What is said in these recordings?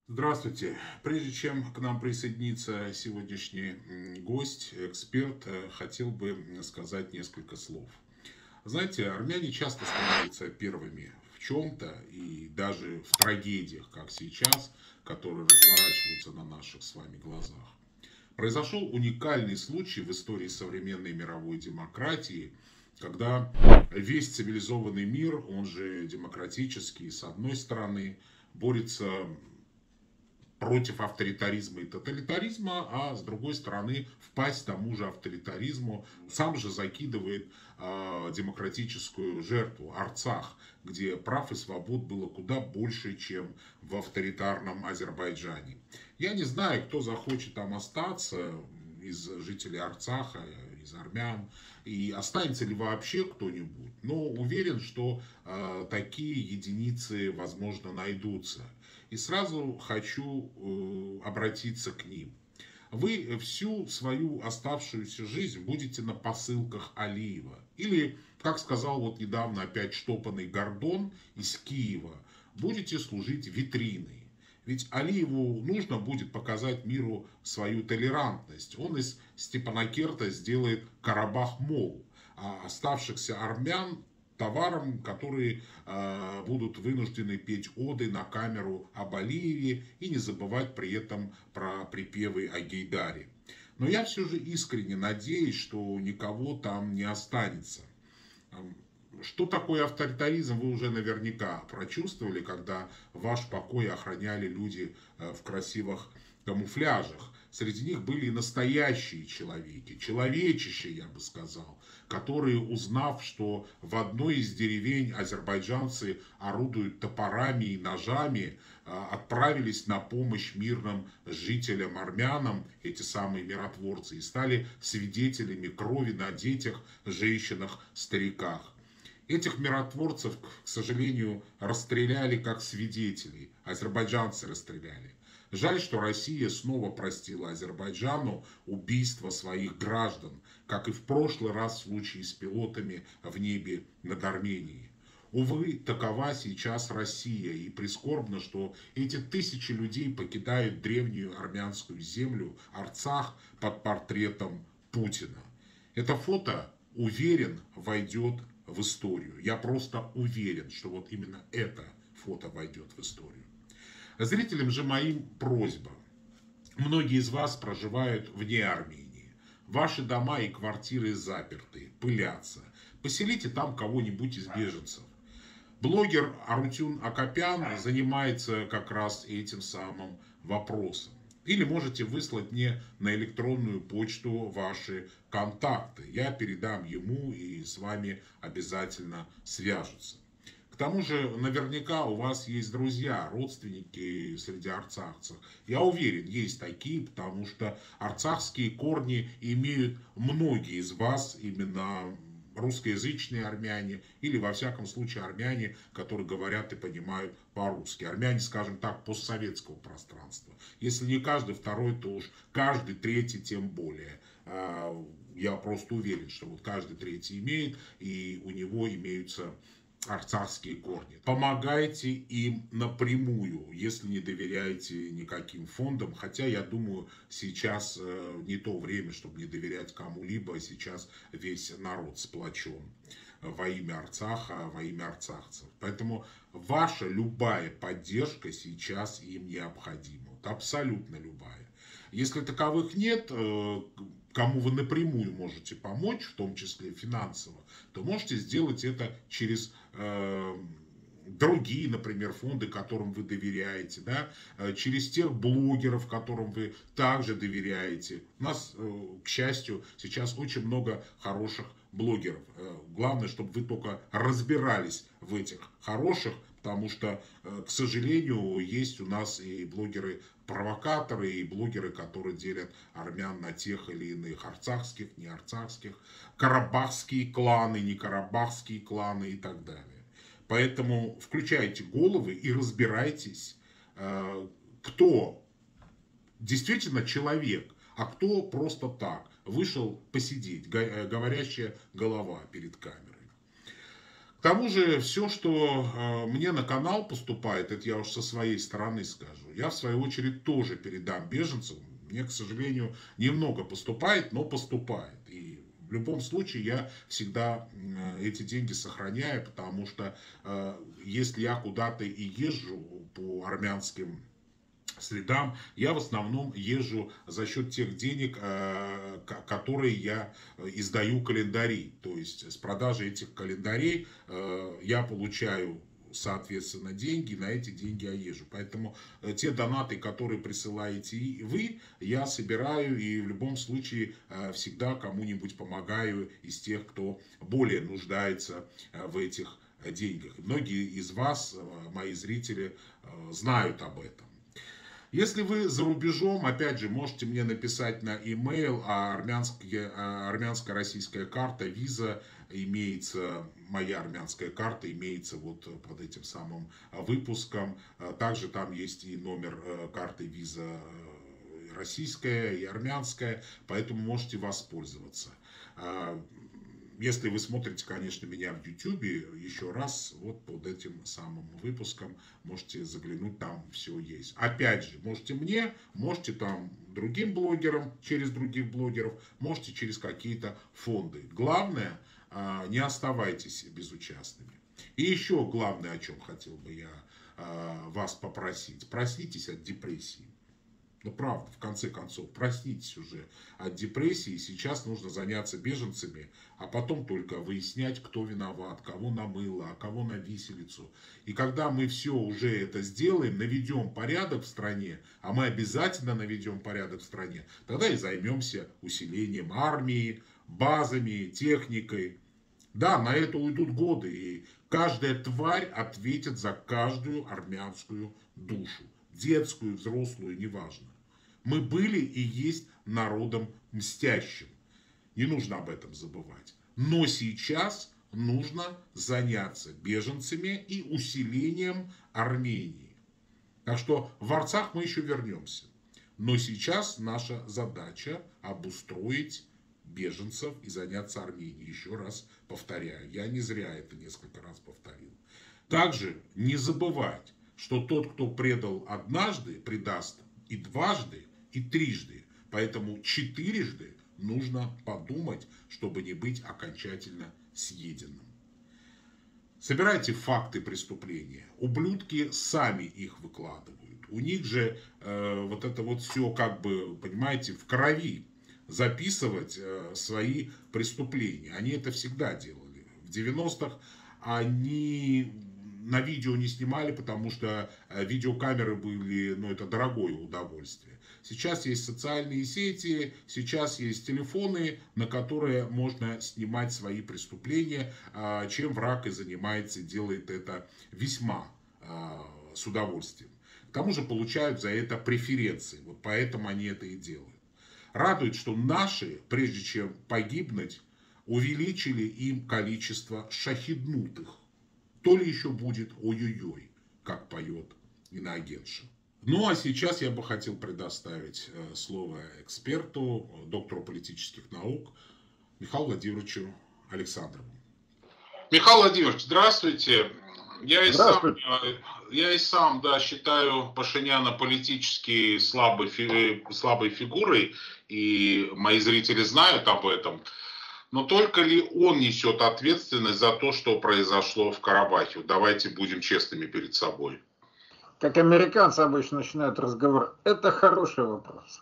Здравствуйте. Прежде чем к нам присоединится сегодняшний гость, эксперт, хотел бы сказать несколько слов. Знаете, армяне часто становятся первыми в чем-то, и даже в трагедиях, как сейчас, которые разворачиваются на наших с вами глазах. Произошел уникальный случай в истории современной мировой демократии, когда весь цивилизованный мир, он же демократический, с одной стороны, борется против авторитаризма и тоталитаризма, а с другой стороны впасть тому же авторитаризму, сам же закидывает демократическую жертву Арцах, где прав и свобод было куда больше, чем в авторитарном Азербайджане. Я не знаю, кто захочет там остаться из жителей Арцаха, из армян, и останется ли вообще кто-нибудь, но уверен, что такие единицы, возможно, найдутся. И сразу хочу обратиться к ним. Вы всю свою оставшуюся жизнь будете на посылках Алиева. Или, как сказал вот недавно опять штопанный Гордон из Киева, будете служить витриной. Ведь Алиеву нужно будет показать миру свою толерантность. Он из Степанакерта сделает Карабах-Мол, а оставшихся армян товаром, которые будут вынуждены петь оды на камеру об Алиеве и не забывать при этом про припевы о Гейдаре. Но я все же искренне надеюсь, что никого там не останется. Что такое авторитаризм, вы уже наверняка прочувствовали, когда ваш покой охраняли люди в красивых камуфляжах. Среди них были и настоящие человеки, человечище, я бы сказал, которые, узнав, что в одной из деревень азербайджанцы орудуют топорами и ножами, отправились на помощь мирным жителям армянам, эти самые миротворцы, и стали свидетелями крови на детях, женщинах, стариках. Этих миротворцев, к сожалению, расстреляли как свидетелей. Азербайджанцы расстреляли. Жаль, что Россия снова простила Азербайджану убийство своих граждан, как и в прошлый раз в случае с пилотами в небе над Арменией. Увы, такова сейчас Россия, и прискорбно, что эти тысячи людей покидают древнюю армянскую землю Арцах под портретом Путина. Это фото, уверен, войдет в историю. Я просто уверен, что вот именно это фото войдет в историю. Зрителям же моим просьба. Многие из вас проживают вне Армении. Ваши дома и квартиры заперты, пылятся. Поселите там кого-нибудь из беженцев. Блогер Арутюн Акопян занимается как раз этим самым вопросом. Или можете выслать мне на электронную почту ваши контакты. Я передам ему, и с вами обязательно свяжутся. К тому же, наверняка у вас есть друзья, родственники среди арцахцев. Я уверен, есть такие, потому что арцахские корни имеют многие из вас, именно русскоязычные армяне, или во всяком случае армяне, которые говорят и понимают по-русски. Армяне, скажем так, постсоветского пространства. Если не каждый второй, то уж каждый третий тем более. Я просто уверен, что вот каждый третий имеет, и у него имеются арцахские корни. Помогайте им напрямую, если не доверяете никаким фондам. Хотя, я думаю, сейчас не то время, чтобы не доверять кому-либо. Сейчас весь народ сплочен во имя Арцаха, во имя арцахцев. Поэтому ваша любая поддержка сейчас им необходима. Вот абсолютно любая. Если таковых нет, кому вы напрямую можете помочь, в том числе финансово, то можете сделать это через другие, например, фонды, которым вы доверяете, да, через тех блогеров, которым вы также доверяете. У нас, к счастью, сейчас очень много хороших блогеров. Главное, чтобы вы только разбирались в этих хороших, потому что, к сожалению, есть у нас и блогеры-провокаторы, и блогеры, которые делят армян на тех или иных арцахских, не арцахских, карабахские кланы, не карабахские кланы и так далее. Поэтому включайте головы и разбирайтесь, кто действительно человек, а кто просто так вышел посидеть, говорящая голова перед камерой. К тому же, все, что мне на канал поступает, это я уж со своей стороны скажу, я в свою очередь тоже передам беженцам. Мне, к сожалению, немного поступает, но поступает. И в любом случае я всегда эти деньги сохраняю, потому что если я куда-то и езжу по армянским следам, я в основном езжу за счет тех денег, которые я издаю календари. То есть с продажи этих календарей я получаю, соответственно, деньги, на эти деньги я езжу. Поэтому те донаты, которые присылаете вы, я собираю и в любом случае всегда кому-нибудь помогаю из тех, кто более нуждается в этих деньгах. Многие из вас, мои зрители, знают об этом. Если вы за рубежом, опять же, можете мне написать на e-mail, армянско-российская карта, виза имеется, моя армянская карта имеется вот под этим самым выпуском. Также там есть и номер карты виза российская и армянская, поэтому можете воспользоваться. Если вы смотрите, конечно, меня в YouTube, еще раз, вот под этим самым выпуском можете заглянуть, там все есть. Опять же, можете мне, можете там другим блогерам, через других блогеров, можете через какие-то фонды. Главное, не оставайтесь безучастными. И еще главное, о чем хотел бы я вас попросить. Проснитесь от депрессии. Ну, правда, в конце концов, проснитесь уже от депрессии. Сейчас нужно заняться беженцами, а потом только выяснять, кто виноват, кого на мыло, а кого на виселицу. И когда мы все уже это сделаем, наведем порядок в стране, а мы обязательно наведем порядок в стране, тогда и займемся усилением армии, базами, техникой. Да, на это уйдут годы, и каждая тварь ответит за каждую армянскую душу. Детскую, взрослую, неважно. Мы были и есть народом мстящим. Не нужно об этом забывать. Но сейчас нужно заняться беженцами и усилением Армении. Так что в Арцах мы еще вернемся. Но сейчас наша задача обустроить беженцев и заняться Арменией. Еще раз повторяю, я не зря это несколько раз повторил. Также не забывать, что тот, кто предал однажды, предаст и дважды, и трижды. Поэтому четырежды нужно подумать, чтобы не быть окончательно съеденным. Собирайте факты преступления. Ублюдки сами их выкладывают. У них же вот это вот все, как бы, понимаете, в крови. Записывать свои преступления. Они это всегда делали. В 90-х они на видео не снимали, потому что видеокамеры были, ну, это дорогое удовольствие. Сейчас есть социальные сети, сейчас есть телефоны, на которые можно снимать свои преступления, чем враг и занимается, и делает это весьма с удовольствием. К тому же получают за это преференции, вот поэтому они это и делают. Радует, что наши, прежде чем погибнуть, увеличили им количество шахиднутых. То ли еще будет ой-ой-ой, как поет иноагентша. Ну а сейчас я бы хотел предоставить слово эксперту, доктору политических наук Михаилу Владимировичу Александрову. Михаил Владимирович, здравствуйте. Я и сам, да, считаю Пашиняна политически слабой фигурой, и мои зрители знают об этом. Но только ли он несет ответственность за то, что произошло в Карабахе? Давайте будем честными перед собой. Как американцы обычно начинают разговор, это хороший вопрос.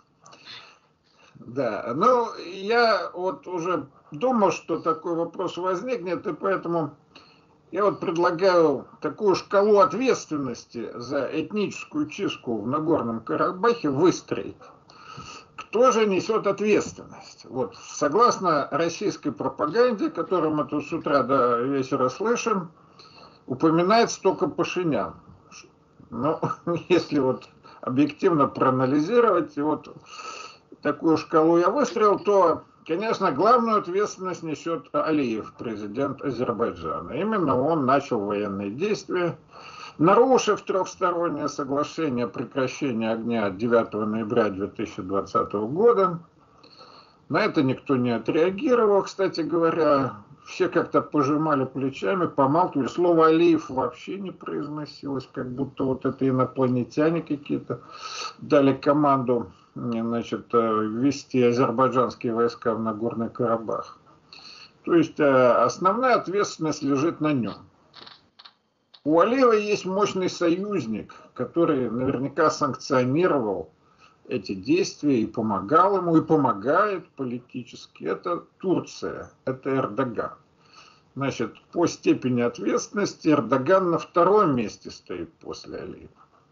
Да, но я вот уже думал, что такой вопрос возникнет, и поэтому я вот предлагаю такую шкалу ответственности за этническую чистку в Нагорном Карабахе выстроить. Кто же несет ответственность? Вот, согласно российской пропаганде, которую мы тут с утра до вечера слышим, упоминается только Пашинян. Но если вот объективно проанализировать, вот такую шкалу я выстроил, то, конечно, главную ответственность несет Алиев, президент Азербайджана. Именно он начал военные действия, нарушив трехстороннее соглашение о прекращении огня 9 ноября 2020 года. На это никто не отреагировал, кстати говоря. все как-то пожимали плечами, помалкивали. Слово «Алиев» вообще не произносилось, как будто вот это инопланетяне какие-то дали команду, значит, ввести азербайджанские войска в Нагорный Карабах. То есть основная ответственность лежит на нем. У Алиева есть мощный союзник, который наверняка санкционировал эти действия и помогал ему, и помогает политически. Это Турция, это Эрдоган. Значит, по степени ответственности Эрдоган на втором месте стоит после Алиева.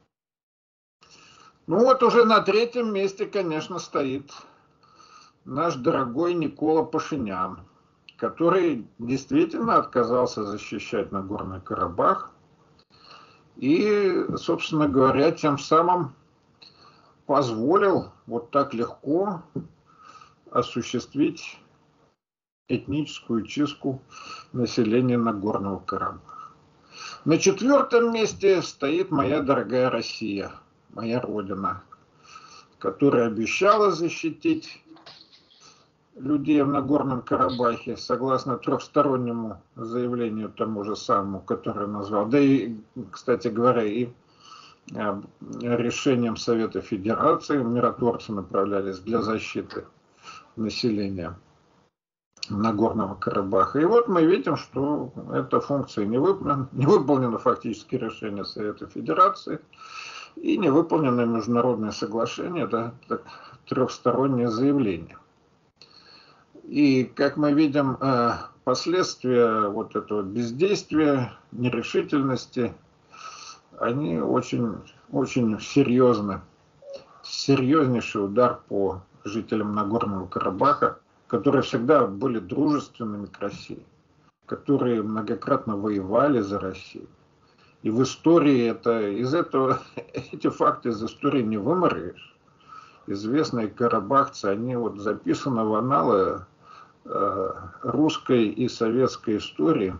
Ну вот уже на третьем месте, конечно, стоит наш дорогой Никола Пашинян, который действительно отказался защищать Нагорный Карабах и, собственно говоря, тем самым позволил вот так легко осуществить этническую чистку населения Нагорного Карабаха. На четвертом месте стоит моя дорогая Россия, моя родина, которая обещала защитить людей в Нагорном Карабахе, согласно трехстороннему заявлению тому же самому, которое назвал, да и, кстати говоря, и решением Совета Федерации миротворцы направлялись для защиты населения Нагорного Карабаха. И вот мы видим, что эта функция не выполнено фактически решение Совета Федерации и не выполнено международное соглашение, да, трехстороннее заявление. И, как мы видим, последствия вот этого бездействия, нерешительности, они очень, очень серьезны. Серьезнейший удар по жителям Нагорного Карабаха, которые всегда были дружественными к России, которые многократно воевали за Россию. И в истории эти факты из истории не выморишь. Известные карабахцы, они вот записаны в анналы русской и советской истории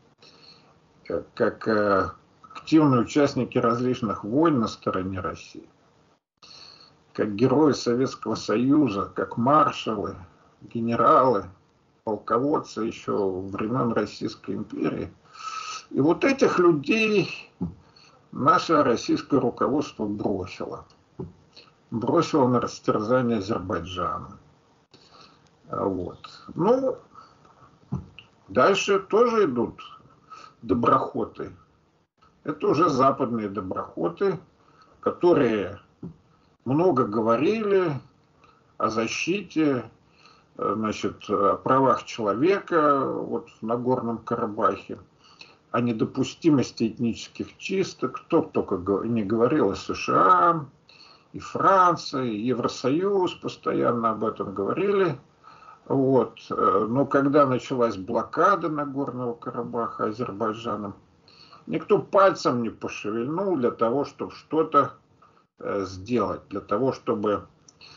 как активные участники различных войн на стороне России, как герои Советского Союза, как маршалы, генералы, полководцы еще времен Российской империи. И вот этих людей наше российское руководство бросило на растерзание Азербайджана. Вот. Ну, дальше тоже идут доброхоты. Это уже западные доброхоты, которые много говорили о защите, значит, о правах человека вот в Нагорном Карабахе, о недопустимости этнических чисток. Кто только не говорил, и США, и Франция, и Евросоюз постоянно об этом говорили. Вот. Но когда началась блокада Нагорного Карабаха Азербайджаном, никто пальцем не пошевельнул для того, чтобы что-то сделать, для того, чтобы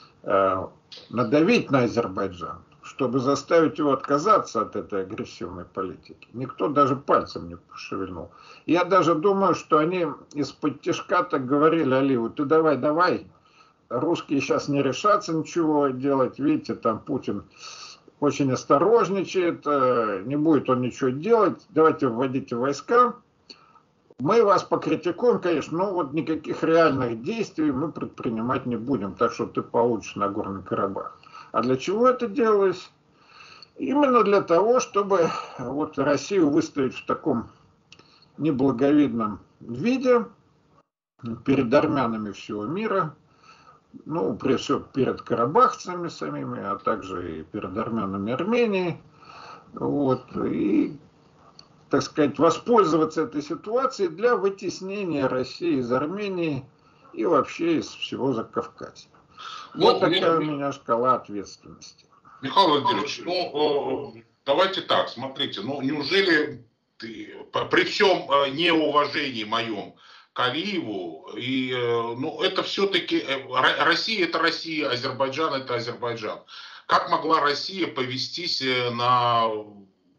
надавить на Азербайджан, чтобы заставить его отказаться от этой агрессивной политики. Никто даже пальцем не пошевельнул. Я даже думаю, что они из-под тишка так говорили Алиеву: ты давай, русские сейчас не решатся ничего делать, видите, там Путин очень осторожничает, не будет он ничего делать, давайте вводите войска. Мы вас покритикуем, конечно, но вот никаких реальных действий мы предпринимать не будем, так что ты получишь Нагорный Карабах. А для чего это делалось? Именно для того, чтобы вот Россию выставить в таком неблаговидном виде перед армянами всего мира, ну, прежде всего перед карабахцами самими, а также и перед армянами Армении. Вот, и, так сказать, воспользоваться этой ситуацией для вытеснения России из Армении и вообще из всего Закавказья. Вот такая у меня шкала ответственности. Михаил Владимирович, ну, давайте так, смотрите, ну, неужели при всем неуважении моем к Алиеву, и, ну, это все-таки Россия это Россия, Азербайджан это Азербайджан. Как могла Россия повестись на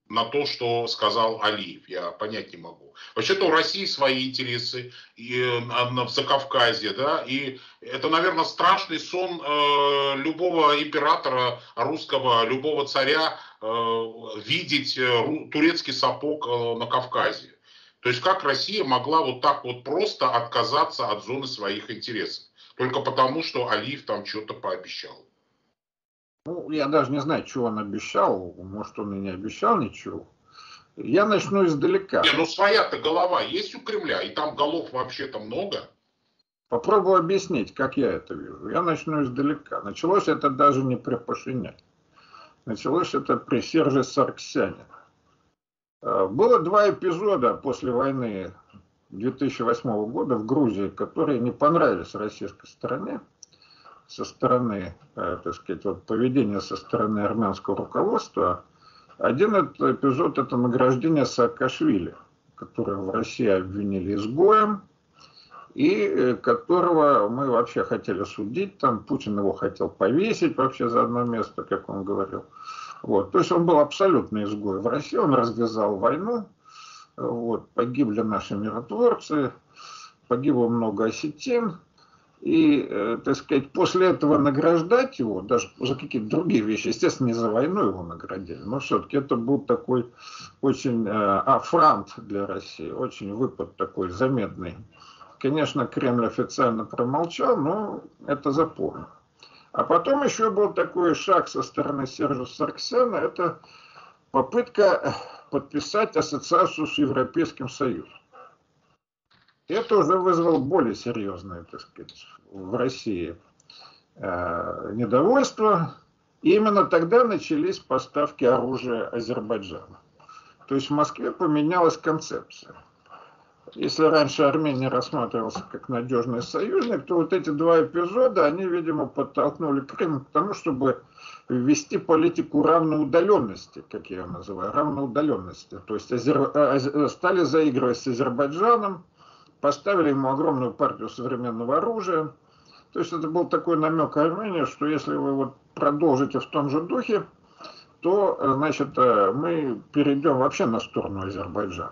на то, что сказал Алиев. Я понять не могу. Вообще-то у России свои интересы и в Закавказье, да, и это, наверное, страшный сон любого императора русского, любого царя видеть турецкий сапог на Кавказе. То есть как Россия могла вот так вот просто отказаться от зоны своих интересов? Только потому, что Алиев там что-то пообещал. Ну, я даже не знаю, чего он обещал. Может, он и не обещал ничего. Я начну издалека. Не, ну своя-то голова есть у Кремля, и там голов вообще-то много. Попробую объяснить, как я это вижу. Я начну издалека. Началось это даже не при Пашиняне. Началось это при Серже Саргсяне. Было два эпизода после войны 2008 года в Грузии, которые не понравились российской стороне. Со стороны, так сказать, вот поведения со стороны армянского руководства. Один эпизод — это награждение Саакашвили, которого в России обвинили изгоем, и которого мы вообще хотели судить, там Путин его хотел повесить вообще за одно место, как он говорил. Вот. То есть он был абсолютно изгой в России, он развязал войну, вот. Погибли наши миротворцы, погибло много осетин. И, так сказать, после этого награждать его, даже за какие-то другие вещи, естественно, не за войну его наградили, но все-таки это был такой очень афрант для России, очень выпад такой заметный. Конечно, Кремль официально промолчал, но это запомнил. А потом еще был такой шаг со стороны Сержа Саргсяна, это попытка подписать ассоциацию с Европейским Союзом. Это уже вызвало более серьезное, так сказать, в России недовольство. И именно тогда начались поставки оружия Азербайджану. То есть в Москве поменялась концепция. Если раньше Армения рассматривался как надежный союзник, то вот эти два эпизода, они, видимо, подтолкнули Кремль к тому, чтобы ввести политику равноудаленности, как я ее называю, равноудаленности. То есть стали заигрывать с Азербайджаном, поставили ему огромную партию современного оружия. То есть это был такой намек Армении, что если вы вот продолжите в том же духе, то, значит, мы перейдем вообще на сторону Азербайджана.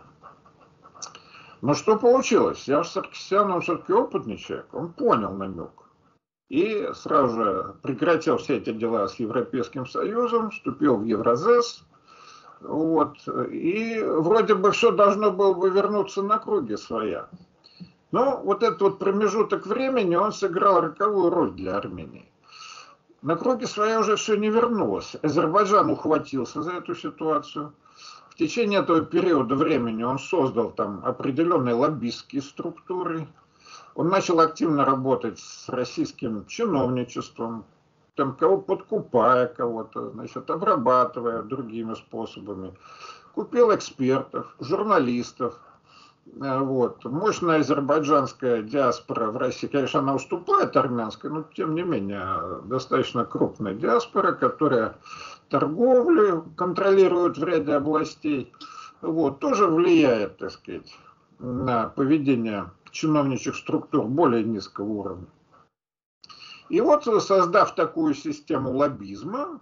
Но что получилось? Я Саргсян, он все-таки опытный человек, он понял намек. И сразу же прекратил все эти дела с Европейским Союзом, вступил в Евразес. Вот, и вроде бы все должно было бы вернуться на круги своя. Но вот этот вот промежуток времени, он сыграл роковую роль для Армении. На круги своя уже все не вернулось. Азербайджан ухватился за эту ситуацию. В течение этого периода времени он создал там определенные лоббистские структуры. Он начал активно работать с российским чиновничеством, там кого подкупая кого-то, значит, обрабатывая другими способами. Купил экспертов, журналистов. Вот. Мощная азербайджанская диаспора в России, конечно, она уступает армянской, но тем не менее достаточно крупная диаспора, которая торговлю контролирует в ряде областей, вот, тоже влияет, так сказать, на поведение чиновничьих структур более низкого уровня. И вот, создав такую систему лоббизма,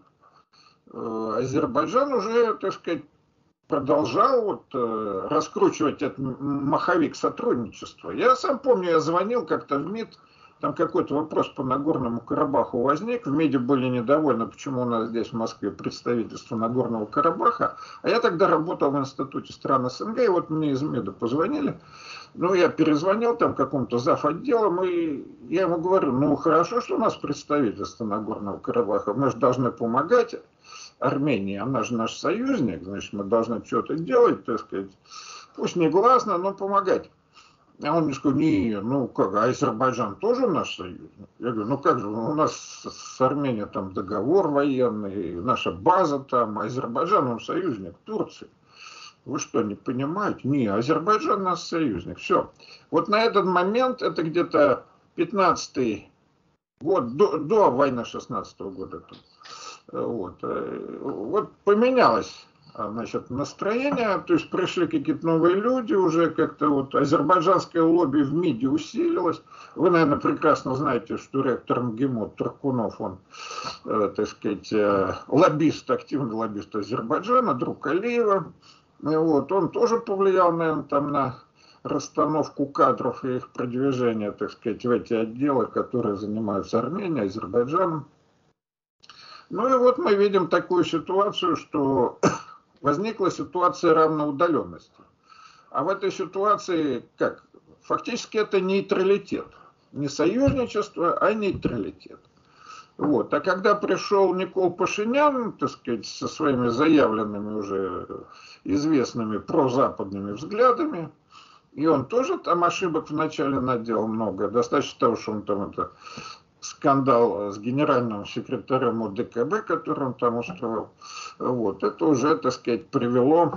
Азербайджан уже, так сказать, продолжал вот, раскручивать этот маховик сотрудничества. Я сам помню, я звонил как-то в МИД, там какой-то вопрос по Нагорному Карабаху возник, в МИДе были недовольны, почему у нас здесь в Москве представительство Нагорного Карабаха, а я тогда работал в Институте стран СНГ, и вот мне из МИДа позвонили, ну, я перезвонил там какому-то зав. Отделом, и я ему говорю, ну, хорошо, что у нас представительство Нагорного Карабаха, мы же должны помогать Армении, она же наш союзник, значит, мы должны что-то делать, так сказать, пусть негласно, но помогать. А он мне сказал, не, ну как, а Азербайджан тоже наш союзник? Я говорю, ну как же, у нас с Арменией там договор военный, наша база там, а Азербайджан, он союзник Турции. Вы что, не понимаете? Не, Азербайджан наш союзник. Все. Вот на этот момент, это где-то 15-й год, до войны 16-го года. Вот поменялась значит, настроение, то есть пришли какие-то новые люди, уже как-то вот азербайджанское лобби в МИДе усилилось. Вы, наверное, прекрасно знаете, что ректор МГИМО Туркунов, он, так сказать, лоббист, активный лоббист Азербайджана, друг Алиева. Вот, он тоже повлиял, наверное, там на расстановку кадров и их продвижение, так сказать, в эти отделы, которые занимаются Арменией, Азербайджаном. Ну и вот мы видим такую ситуацию, что возникла ситуация равноудаленности. А в этой ситуации, как? Фактически это нейтралитет. Не союзничество, а нейтралитет. Вот. А когда пришел Никол Пашинян, так сказать, со своими заявленными уже известными прозападными взглядами, и он тоже там ошибок вначале наделал много, достаточно того, что он там это скандал с генеральным секретарем ОДКБ, который он там устроил, вот, это уже, так сказать, привело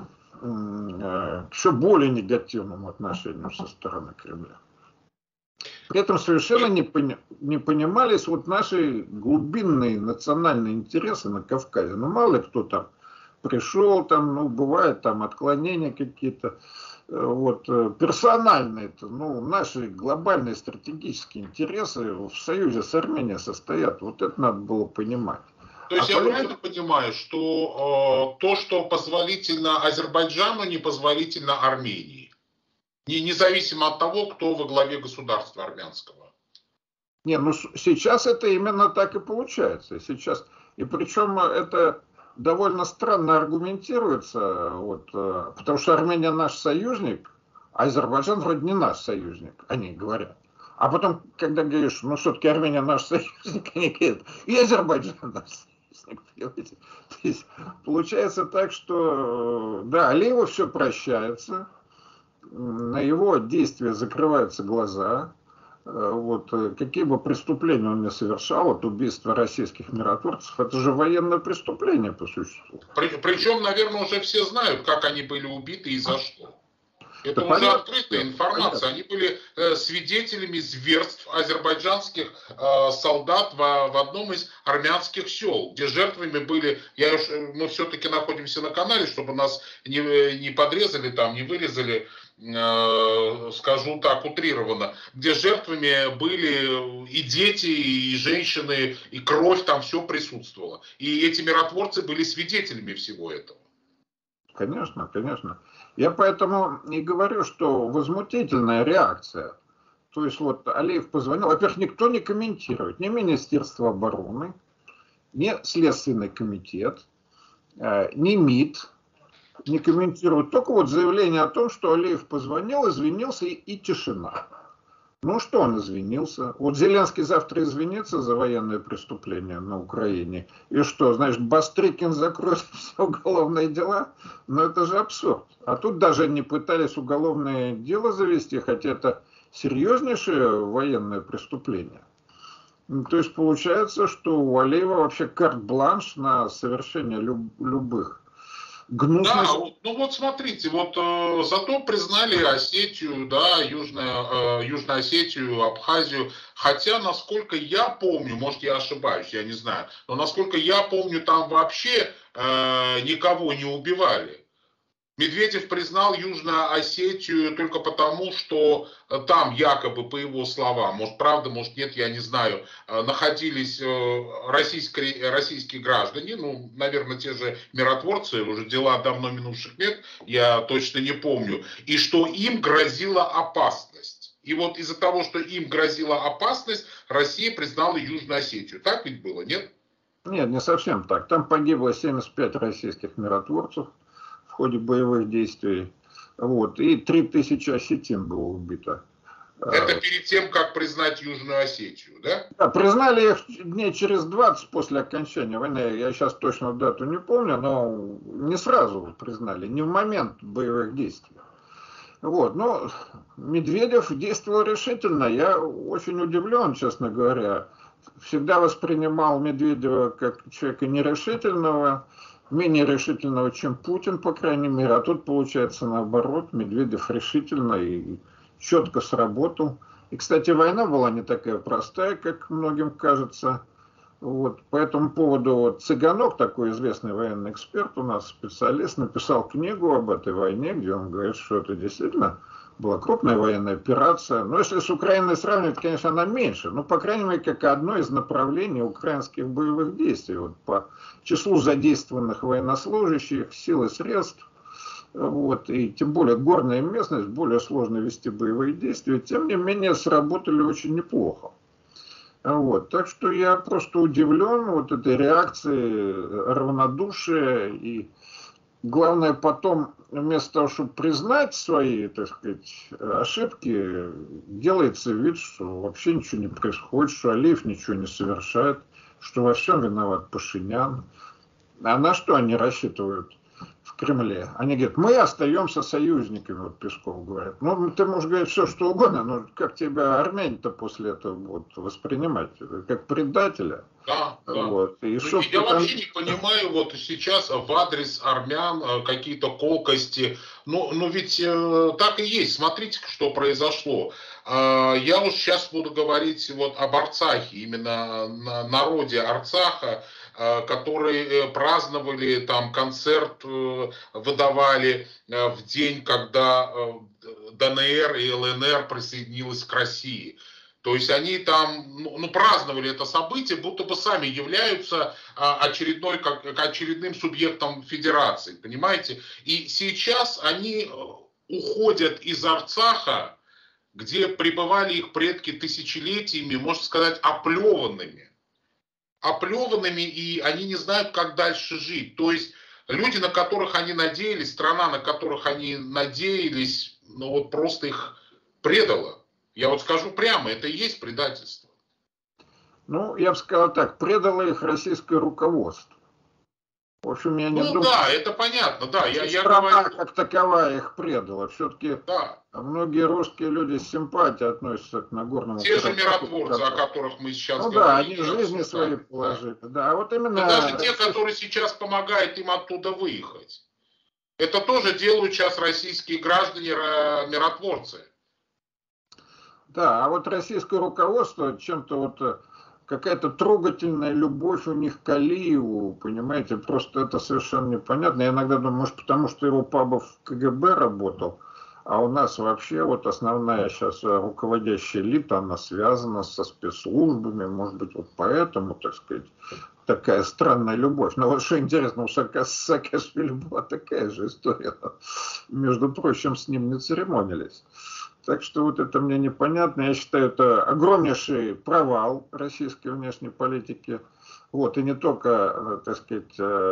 к еще более негативному отношению со стороны Кремля. При этом совершенно не понимались вот наши глубинные национальные интересы на Кавказе. Ну, мало ли кто там пришел, там, ну, бывает там отклонения какие-то. Вот, персональные, ну, наши глобальные стратегические интересы в союзе с Арменией состоят. Вот это надо было понимать. То есть я правильно понимаю, что то, что позволительно Азербайджану, не позволительно Армении? Независимо от того, кто во главе государства армянского. Не, ну сейчас это именно так и получается. Сейчас, и причем это довольно странно аргументируется, вот, потому что Армения наш союзник, а Азербайджан вроде не наш союзник, они говорят. А потом, когда говоришь, ну все-таки Армения наш союзник, они говорят, и Азербайджан наш союзник. Понимаете? То есть получается так, что да, Алиеву все прощается, на его действия закрываются глаза. Вот, какие бы преступления он не совершал, вот убийство российских миротворцев, это же военное преступление по существу. Причем, наверное, уже все знают, как они были убиты и за что. Это да, уже понятно, открытая информация. Они были свидетелями зверств азербайджанских солдат в одном из армянских сел, где жертвами были, мы все-таки находимся на канале, чтобы нас не подрезали там, не вырезали, скажу так утрированно, где жертвами были и дети, и женщины, и кровь, там все присутствовало. И эти миротворцы были свидетелями всего этого. Конечно, конечно. Я поэтому и говорю, что возмутительная реакция. То есть вот Алиев позвонил, во-первых, никто не комментирует, ни Министерство обороны, ни Следственный комитет, ни МИД не комментируют. Только вот заявление о том, что Алиев позвонил, извинился и тишина. Ну что он извинился? Вот Зеленский завтра извинится за военное преступление на Украине. И что, значит, Бастрыкин закроет все уголовные дела? Ну это же абсурд. А тут даже не пытались уголовное дело завести, хотя это серьезнейшее военное преступление. То есть получается, что у Алиева вообще карт-бланш на совершение любых гнусностей. Да, ну вот смотрите, вот зато признали Осетию, да, Южную Осетию, Абхазию, хотя, насколько я помню, может я ошибаюсь, я не знаю, но насколько я помню, там вообще никого не убивали. Медведев признал Южную Осетию только потому, что там якобы, по его словам, может правда, может нет, я не знаю, находились российские граждане, ну, наверное, те же миротворцы, уже дела давно минувших лет, я точно не помню, и что им грозила опасность. И вот из-за того, что им грозила опасность, Россия признала Южную Осетию. Так ведь было, нет? Нет, не совсем так. Там погибло 75 российских миротворцев в ходе боевых действий. Вот, и 3000 осетин было убито. Это перед тем, как признать Южную Осетию, да? Да, признали их дней через 20 после окончания войны. Я сейчас точно дату не помню, но не сразу признали, не в момент боевых действий. Вот, но Медведев действовал решительно. Я очень удивлен, честно говоря. Всегда воспринимал Медведева как человека нерешительного, менее решительного, чем Путин, по крайней мере. А тут получается наоборот. Медведев решительно и четко сработал. И, кстати, война была не такая простая, как многим кажется. Вот, по этому поводу вот Цыганок, такой известный военный эксперт у нас, специалист, написал книгу об этой войне, где он говорит, что это действительно была крупная военная операция. Но если с Украиной сравнивать, конечно, она меньше. Но, по крайней мере, как одно из направлений украинских боевых действий. Вот, по числу задействованных военнослужащих, сил и средств. Вот, и тем более горная местность, более сложно вести боевые действия. Тем не менее, сработали очень неплохо. Вот, так что я просто удивлен вот этой реакцией, равнодушия, и главное потом, вместо того, чтобы признать свои, так сказать, ошибки, делается вид, что вообще ничего не происходит, что Алиев ничего не совершает, что во всем виноват Пашинян. А на что они рассчитывают в Кремле? Они говорят, мы остаемся союзниками, вот Песков говорит. Ну, ты можешь говорить все, что угодно, но как тебя армяне-то после этого будут воспринимать? Как предателя? Да, да. Вот. И ну, я вообще не понимаю вот сейчас в адрес армян какие-то колкости. Ну ведь так и есть. Смотрите, что произошло. Я уж сейчас буду говорить вот об Арцахе, именно на народе Арцаха, которые праздновали, там концерт выдавали в день, когда ДНР и ЛНР присоединилась к России. То есть они там праздновали это событие, будто бы сами являются очередным субъектом федерации, понимаете? И сейчас они уходят из Арцаха, где пребывали их предки тысячелетиями, можно сказать, оплеванными, и они не знают, как дальше жить. То есть люди, на которых они надеялись, страна, на которых они надеялись, ну вот просто их предала. Я вот скажу прямо, это и есть предательство. Ну, я бы сказал так, предало их российское руководство. В общем, я не думаю... да, это понятно, да. Страна говорю... как таковая их предала. Все-таки да. Многие русские люди с симпатией относятся к Нагорному Карабаху. Те же миротворцы, о которых мы сейчас говорим. Да, они жизни свои положили. Да, вот именно... Но даже те, которые сейчас помогают им оттуда выехать. Это тоже делают сейчас российские граждане, миротворцы. Да, а вот российское руководство чем-то вот какая-то трогательная любовь у них к Алиеву, понимаете, просто это совершенно непонятно. Я иногда думаю, может, потому что его папа в КГБ работал, а у нас вообще вот основная сейчас руководящая элита, она связана со спецслужбами, может быть, вот поэтому, так сказать, такая странная любовь. Но вот что интересно, у Саакашвили была такая же история. Между прочим, с ним не церемонились. Так что вот это мне непонятно. Я считаю, это огромнейший провал российской внешней политики. Вот, и не только, так сказать,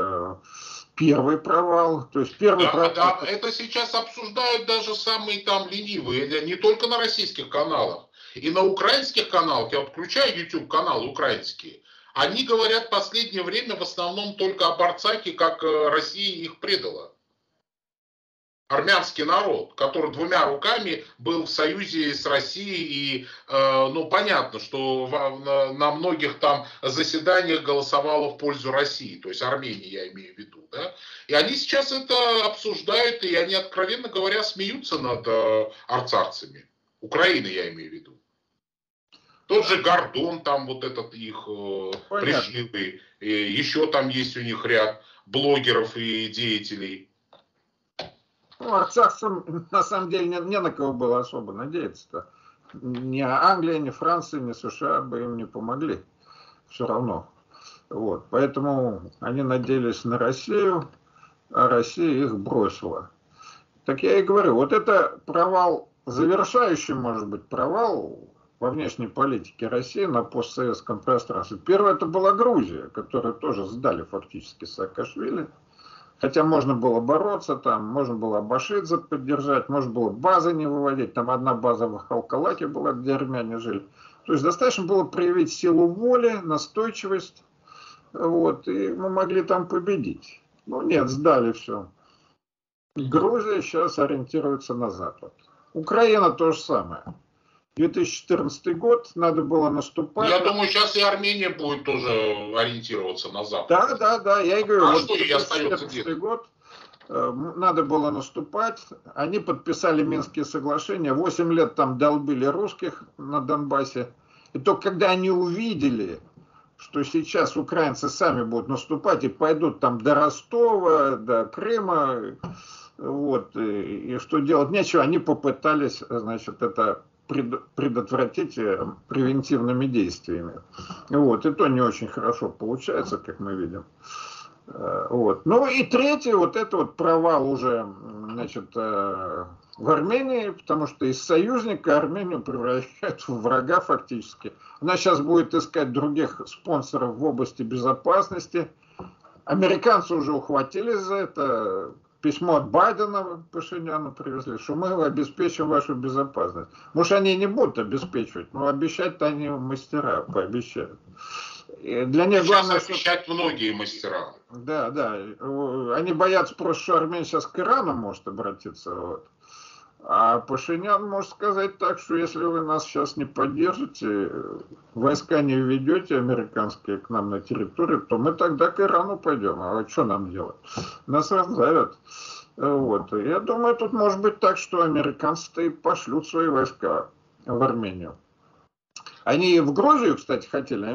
первый провал. То есть первый провал... Да, это сейчас обсуждают даже самые там ленивые, не только на российских каналах. И на украинских каналах, я вот включаю YouTube каналы украинские, они говорят в последнее время в основном только о Арцахе, как Россия их предала. Армянский народ, который двумя руками был в союзе с Россией, и ну понятно, что на многих там заседаниях голосовало в пользу России, то есть Армении я имею в виду, да, и они сейчас это обсуждают, и они, откровенно говоря, смеются над арцахцами, Украины я имею в виду. Тот же Гордон, там вот этот их пришлый, еще там есть у них ряд блогеров и деятелей. Ну, арцахцам на самом деле не на кого было особо надеяться-то. Ни Англия, ни Франция, ни США бы им не помогли. Все равно. Вот. Поэтому они надеялись на Россию, а Россия их бросила. Так я и говорю, вот это провал, завершающий, может быть, провал во внешней политике России на постсоветском пространстве. Первое это была Грузия, которую тоже сдали фактически Саакашвили. Хотя можно было бороться, там, можно было Абашидзе поддержать, можно было базы не выводить. Там одна база в Халкалаке была, где армяне жили. То есть достаточно было проявить силу воли, настойчивость. Вот, и мы могли там победить. Ну нет, сдали все. Грузия сейчас ориентируется на Запад. Украина то же самое. 2014 год, надо было наступать. Я думаю, сейчас и Армения будет тоже ориентироваться на Запад. Да, я и говорю, вот что ей остается 2014 год, надо было наступать, они подписали Минские соглашения, 8 лет там долбили русских на Донбассе, и только когда они увидели, что сейчас украинцы сами будут наступать и пойдут там до Ростова, до Крыма, вот, и что делать нечего, они попытались, значит, это предотвратить превентивными действиями. Вот, и то не очень хорошо получается, как мы видим. Вот. Ну и третий, вот это вот провал уже, значит, в Армении, потому что из союзника Армению превращают в врага фактически. Она сейчас будет искать других спонсоров в области безопасности. Американцы уже ухватились за это. Письмо от Байдена Пашиняну привезли, что мы обеспечим вашу безопасность. Может, они не будут обеспечивать, но обещать-то они мастера пообещают. И для них сейчас главное, обещать многие мастера. Да, да. Они боятся просто, что Армения сейчас к Ирану может обратиться. Вот. А Пашинян может сказать так, что если вы нас сейчас не поддержите, войска не введете американские к нам на территорию, то мы тогда к Ирану пойдем. А вот что нам делать? Нас раздавят. Вот. Я думаю, тут может быть так, что американцы-то и пошлют свои войска в Армению. Они в Грузию, кстати,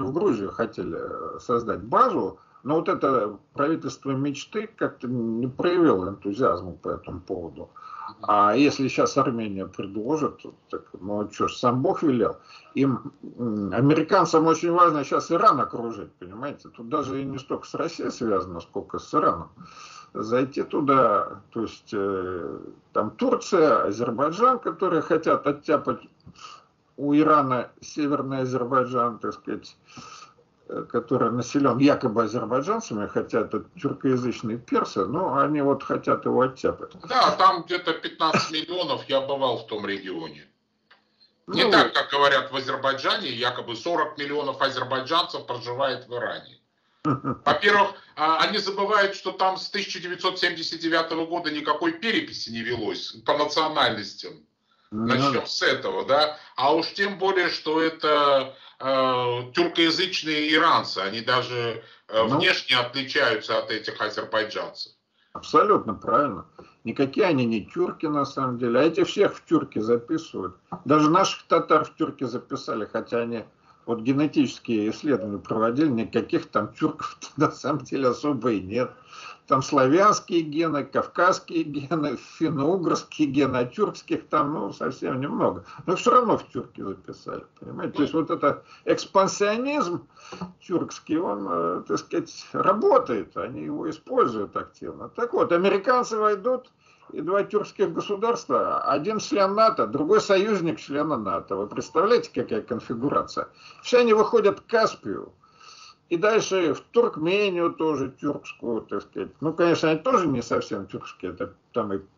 хотели создать базу, но вот это правительство мечты как-то не проявило энтузиазма по этому поводу. А если сейчас Армения предложит, так, ну что ж, сам Бог велел. Им, американцам очень важно сейчас Иран окружить, понимаете? Тут даже и не столько с Россией связано, сколько с Ираном. Зайти туда, то есть там Турция, Азербайджан, которые хотят оттяпать у Ирана Северный Азербайджан, так сказать, который населен якобы азербайджанцами, хотя это тюркоязычные персы, но они вот хотят его оттяпать. Да, там где-то 15 миллионов, я бывал в том регионе. Не Ну, так, как говорят в Азербайджане, якобы 40 миллионов азербайджанцев проживает в Иране. Во-первых, они забывают, что там с 1979 года никакой переписи не велось по национальностям. Начнем с этого, да. А уж тем более, что это тюркоязычные иранцы. Они даже внешне отличаются от этих азербайджанцев. Абсолютно правильно. Никакие они не тюрки на самом деле. А эти всех в тюрки записывают. Даже наших татар в тюрки записали, хотя они вот генетические исследования проводили, никаких там тюрков на самом деле особо и нет. Там славянские гены, кавказские гены, финно-угорские гены, а тюркских там ну, совсем немного. Но все равно в тюрки записали, понимаете? То есть вот это экспансионизм тюркский, он, так сказать, работает, они его используют активно. Так вот, американцы войдут, и два тюркских государства, один член НАТО, другой союзник члена НАТО. Вы представляете, какая конфигурация? Все они выходят к Каспию. И дальше в Туркмению тоже тюркскую, так сказать. Ну, конечно, они тоже не совсем тюркские, это там и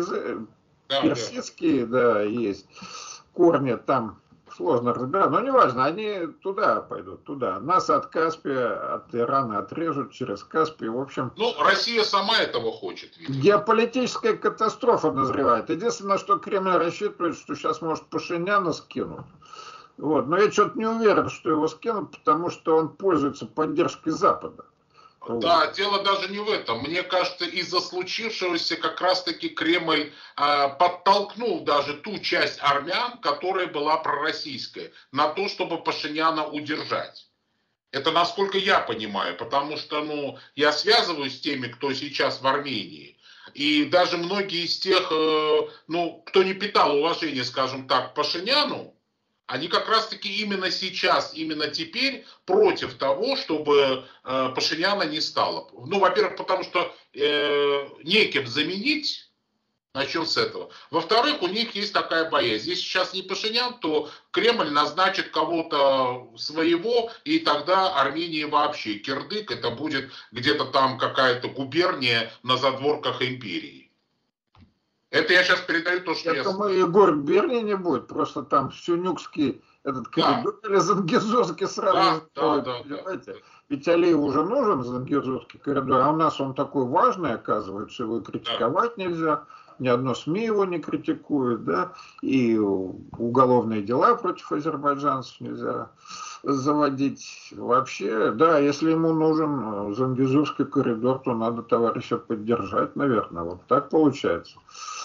персидские, да, есть корни, там сложно разбирать, но неважно, они туда пойдут, туда. Нас от Каспия, от Ирана отрежут через Каспий, в общем. Ну, Россия сама этого хочет. Видимо. Геополитическая катастрофа назревает. Единственное, что Кремль рассчитывает, что сейчас, может, Пашиняна скинут. Вот. Но я что-то не уверен, что его скинут, потому что он пользуется поддержкой Запада. Да, вот. Дело даже не в этом. Мне кажется, из-за случившегося как раз-таки Кремль подтолкнул даже ту часть армян, которая была пророссийская, на то, чтобы Пашиняна удержать. Это насколько я понимаю, потому что ну, я связываюсь с теми, кто сейчас в Армении. И даже многие из тех, ну, кто не питал уважения, скажем так, к Пашиняну, они как раз-таки именно сейчас, именно теперь против того, чтобы Пашиняна не стало. Ну, во-первых, потому что неким заменить, начнем с этого. Во-вторых, у них есть такая боязнь. Если сейчас не Пашинян, то Кремль назначит кого-то своего, и тогда Армении вообще кирдык, это будет где-то там какая-то губерния на задворках империи. Это я сейчас передаю то, что я думаю, и губернии не будет, просто там Сюнюкский этот коридор или Зангезурский сразу. Да. Ведь Алиеву уже нужен Зангезурский коридор, а у нас он такой важный, оказывается, его критиковать нельзя. Ни одно СМИ его не критикует, да, и уголовные дела против азербайджанцев нельзя заводить. Вообще, да, если ему нужен Зангезурский коридор, то надо товарища поддержать, наверное, вот так получается.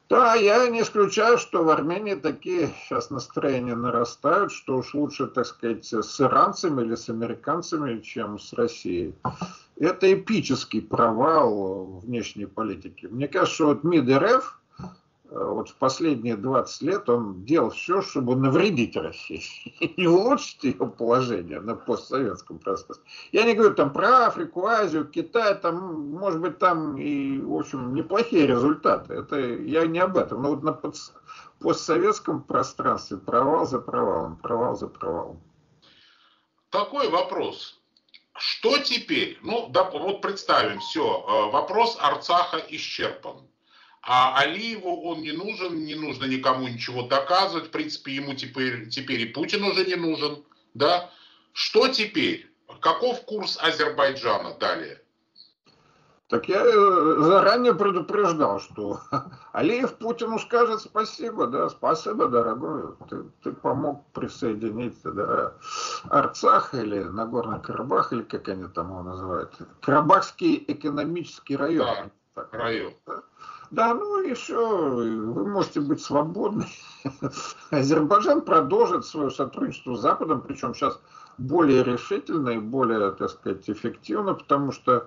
Да, я не исключаю, что в Армении такие сейчас настроения нарастают, что уж лучше, так сказать, с иранцами или с американцами, чем с Россией. Это эпический провал внешней политики. Мне кажется, что вот МИД РФ вот в последние 20 лет он делал все, чтобы навредить России и улучшить ее положение на постсоветском пространстве. Я не говорю там про Африку, Азию, Китай, там, может быть, там и, в общем, неплохие результаты. Это я не об этом. Но вот на постсоветском пространстве провал за провалом, провал за провалом. Такой вопрос. Что теперь? Ну, да, вот представим, все, вопрос Арцаха исчерпан. А Алиеву он не нужен, не нужно никому ничего доказывать. В принципе, ему теперь и Путин уже не нужен. Да? Что теперь? Каков курс Азербайджана далее? Так я заранее предупреждал, что Алиев Путину скажет спасибо, да, спасибо, дорогой, ты помог присоединить, да, Арцах или Нагорный Карабах, или как они там его называют, Карабахский экономический район. Да, так, район. Да, ну и все, вы можете быть свободны. Азербайджан продолжит свое сотрудничество с Западом, причем сейчас более решительно и более, так сказать, эффективно, потому что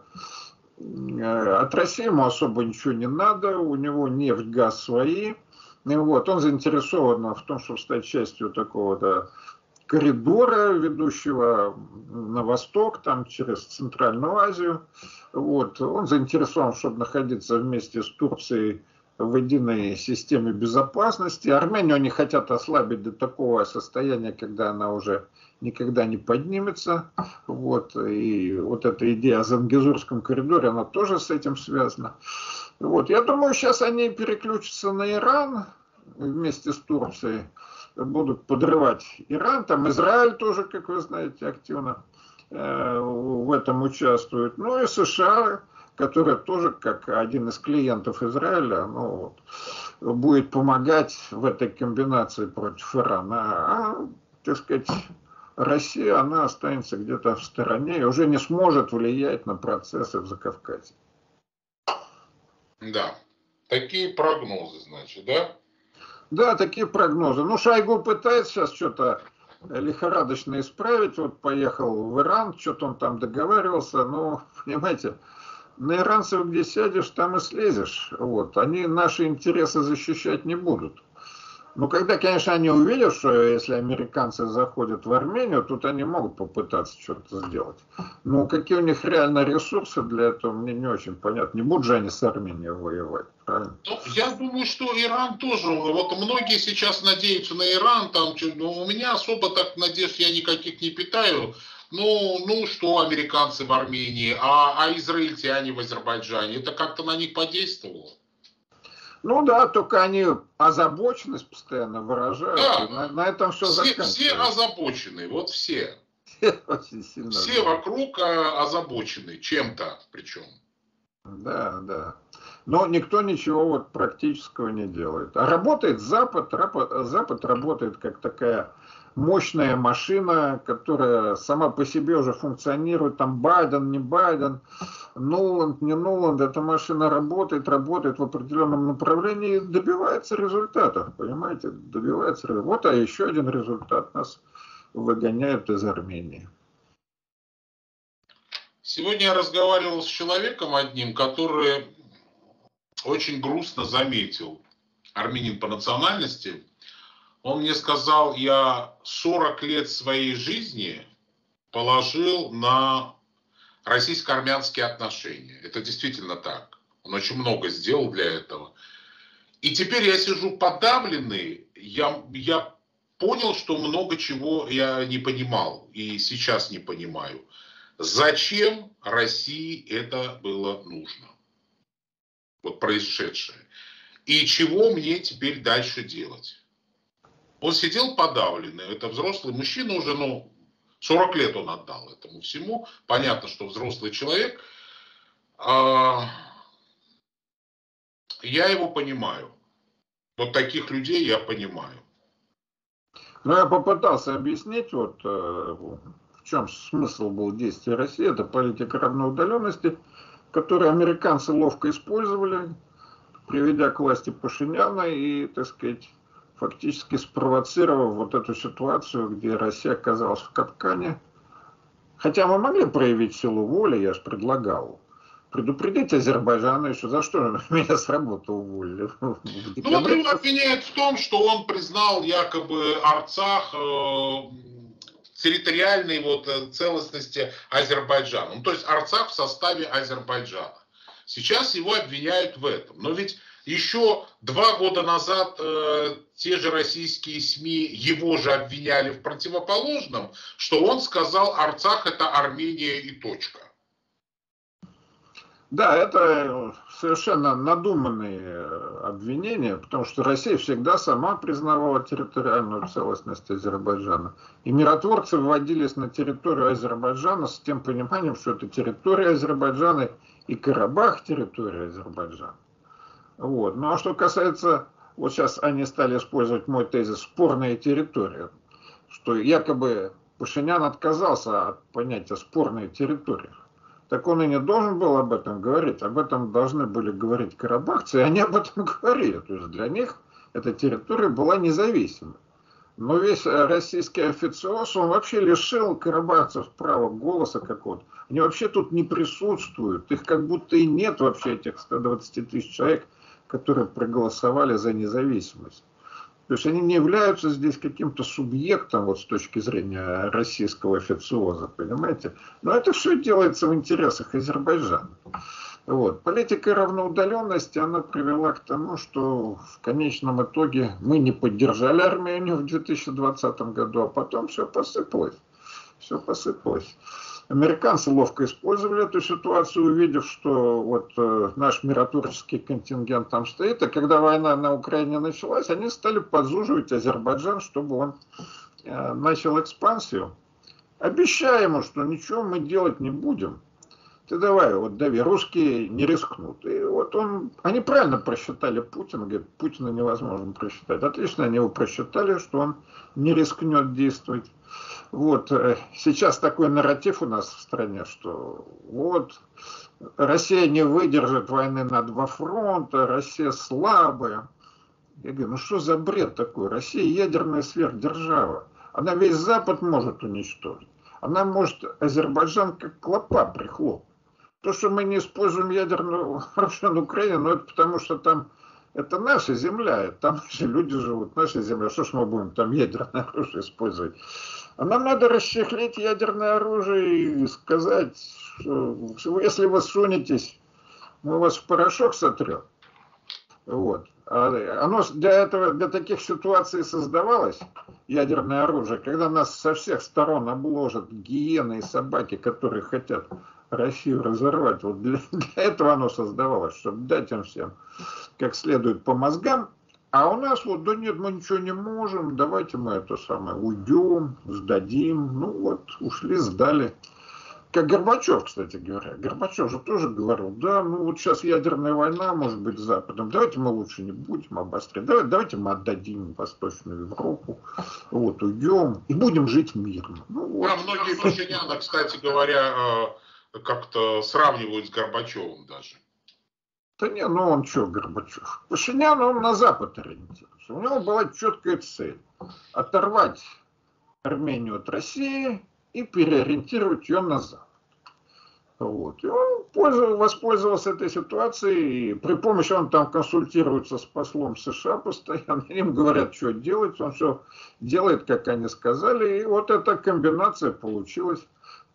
от России ему особо ничего не надо, у него нефть, газ свои. И вот, он заинтересован в том, чтобы стать частью такого коридора, ведущего на восток, там через Центральную Азию. Вот. Он заинтересован, чтобы находиться вместе с Турцией в единой системе безопасности. Армению они хотят ослабить до такого состояния, когда она уже никогда не поднимется. Вот. И вот эта идея о Зангезурском коридоре, она тоже с этим связана. Вот. Я думаю, сейчас они переключатся на Иран вместе с Турцией. Будут подрывать Иран, там Израиль тоже, как вы знаете, активно в этом участвует. Ну и США, который тоже, как один из клиентов Израиля, ну, вот, будет помогать в этой комбинации против Ирана. А, так сказать, Россия, она останется где-то в стороне и уже не сможет влиять на процессы в Закавказье. Да, такие прогнозы, значит, да? Да, такие прогнозы. Ну, Шойгу пытается сейчас что-то лихорадочно исправить. Вот поехал в Иран, что-то он там договаривался. Но, понимаете, на иранцев где сядешь, там и слезешь. Вот. Они наши интересы защищать не будут. Но когда, конечно, они увидят, что если американцы заходят в Армению, тут они могут попытаться что-то сделать. Но какие у них реально ресурсы для этого, мне не очень понятно. Не будут же они с Арменией воевать, правильно? Ну, я думаю, что Иран тоже, вот многие сейчас надеются на Иран, там, но у меня особо так надежд я никаких не питаю. Ну что американцы в Армении, а израильтяне в Азербайджане, это как-то на них подействовало? Ну да, только они озабоченность постоянно выражают. Да, на этом все заканчивается. Все озабочены, вот все. Очень сильно. Все вокруг озабочены чем-то причем. Да, да. Но никто ничего вот практического не делает. А работает Запад. Запад работает как такая мощная машина, которая сама по себе уже функционирует. Там Байден, не Байден, Нуланд, не Нуланд. Эта машина работает в определенном направлении и добивается результатов. Понимаете? Добивается результатов. Вот, а еще один результат. Нас выгоняют из Армении. Сегодня я разговаривал с человеком одним, который очень грустно заметил, армянин по национальности. Он мне сказал, я 40 лет своей жизни положил на российско-армянские отношения. Это действительно так. Он очень много сделал для этого. И теперь я сижу подавленный. Я понял, что много чего я не понимал. И сейчас не понимаю. Зачем России это было нужно? Вот происшедшее. И чего мне теперь дальше делать? Он сидел подавленный. Это взрослый мужчина уже, 40 лет он отдал этому всему. Понятно, что взрослый человек. Я его понимаю. Вот таких людей я понимаю. Ну, я попытался объяснить, вот в чем смысл был действия России. Это политика равноудаленности, которую американцы ловко использовали. приведя к власти Пашиняна и, так сказать, фактически спровоцировав вот эту ситуацию, где Россия оказалась в капкане. Хотя мы могли проявить силу воли, я же предлагал. Предупредить Азербайджана еще, за что меня с работы уволили. Ну вот его обвиняют в том, что он признал якобы Арцах территориальной вот целостности Азербайджана. Ну, то есть Арцах в составе Азербайджана. Сейчас его обвиняют в этом. Но ведь еще 2 года назад те же российские СМИ его же обвиняли в противоположном, что он сказал, Арцах это Армения и точка. Да, это совершенно надуманные обвинения, потому что Россия всегда сама признавала территориальную целостность Азербайджана. И миротворцы вводились на территорию Азербайджана с тем пониманием, что это территория Азербайджана и Карабах территория Азербайджана. Вот. Ну а что касается, вот сейчас они стали использовать мой тезис «спорная территория», что якобы Пашинян отказался от понятия «спорная территория». Так он и не должен был об этом говорить. Об этом должны были говорить карабахцы, и они об этом говорили. То есть для них эта территория была независимой. Но весь российский официоз, он вообще лишил карабахцев права голоса какого-то. Они вообще тут не присутствуют. Их как будто и нет вообще, этих 120 тысяч человек, которые проголосовали за независимость. То есть они не являются здесь каким-то субъектом вот с точки зрения российского официоза, понимаете? Но это все делается в интересах Азербайджана. Вот. Политика равноудаленности, она привела к тому, что в конечном итоге мы не поддержали Армению в 2020 году, а потом все посыпалось. Все посыпалось. Американцы ловко использовали эту ситуацию, увидев, что вот наш миротворческий контингент там стоит, и когда война на Украине началась, они стали подзуживать Азербайджан, чтобы он начал экспансию, обещая ему, что ничего мы делать не будем. Ты давай, вот дави, русские не рискнут. И вот они правильно просчитали Путина, говорит, Путина невозможно просчитать. Отлично они его просчитали, что он не рискнет действовать. Вот, сейчас такой нарратив у нас в стране, что вот Россия не выдержит войны на 2 фронта, Россия слабая. Я говорю, ну что за бред такой? Россия ядерная сверхдержава. Она весь Запад может уничтожить. Она может Азербайджан как клопа прихлопнуть. То, что мы не используем ядерное оружие на Украине, но это потому, что там это наша земля, там наши люди живут, наша земля. Что ж мы будем там ядерное оружие использовать? А нам надо расчехлить ядерное оружие и сказать, что если вы сунетесь, мы вас в порошок сотрем. Вот. Оно для таких ситуаций создавалось, ядерное оружие, когда нас со всех сторон обложат гиены и собаки, которые хотят Россию разорвать. Вот для этого оно создавалось, чтобы дать им всем как следует по мозгам. А у нас вот, да нет, мы ничего не можем, давайте мы это самое уйдем, сдадим. Ну вот, ушли, сдали. Как Горбачев, кстати говоря. Горбачев же тоже говорил, да, ну вот сейчас ядерная война может быть с Западом, давайте мы лучше не будем обострять, давайте мы отдадим Восточную Европу, вот, уйдем и будем жить мирно. Ну, вот. Да, многие Пашиняна, кстати говоря, как-то сравнивают с Горбачевым даже. Да не, ну он что, Горбачев? Пашинян, он на Запад ориентировался. У него была четкая цель – оторвать Армению от России и переориентировать ее на Запад. Вот. И он воспользовался этой ситуацией, и при помощи он там консультируется с послом США постоянно, им говорят, что делать, он все делает, как они сказали, и вот эта комбинация получилась.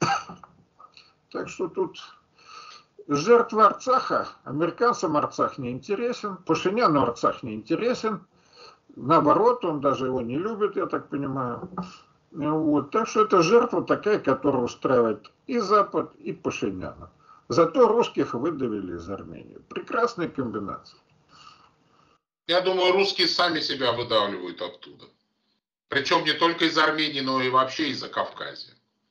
Так что тут жертва Арцаха, американцам Арцах не интересен, Пашиняну Арцах не интересен, наоборот, он даже его не любит, я так понимаю. Вот. Так что это жертва такая, которая устраивает и Запад, и Пашиняна. Зато русских выдавили из Армении. Прекрасная комбинация. Я думаю, русские сами себя выдавливают оттуда. Причем не только из Армении, но и вообще из-за Кавказа.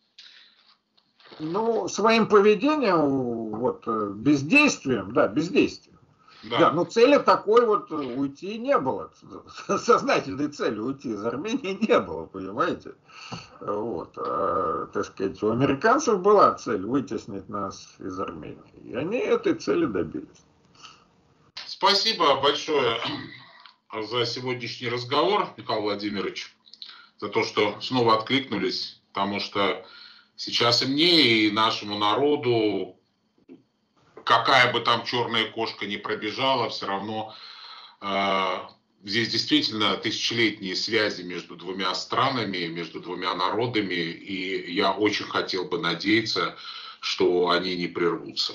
Ну, своим поведением, вот, бездействием, да, бездействием. Да, но цели такой вот уйти не было. Сознательной цели уйти из Армении не было, понимаете? Вот. Так сказать, у американцев была цель вытеснить нас из Армении. И они этой цели добились. Спасибо большое за сегодняшний разговор, Михаил Владимирович, за то, что снова откликнулись, потому что сейчас и мне, и нашему народу, какая бы там черная кошка ни пробежала, все равно здесь действительно тысячелетние связи между двумя странами, между двумя народами, и я очень хотел бы надеяться, что они не прервутся.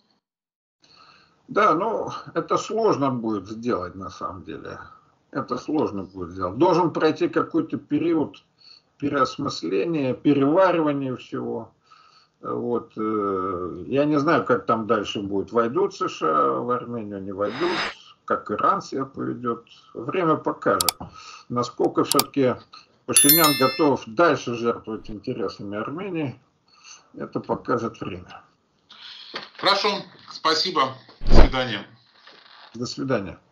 Да, ну, это сложно будет сделать на самом деле. Это сложно будет сделать. Должен пройти какой-то период переосмысления, переваривания всего. Вот. Я не знаю, как там дальше будет. Войдут США в Армению, не войдут, как Иран себя поведет. Время покажет, насколько все-таки Пашинян готов дальше жертвовать интересами Армении. Это покажет время. Хорошо, спасибо. До свидания. До свидания.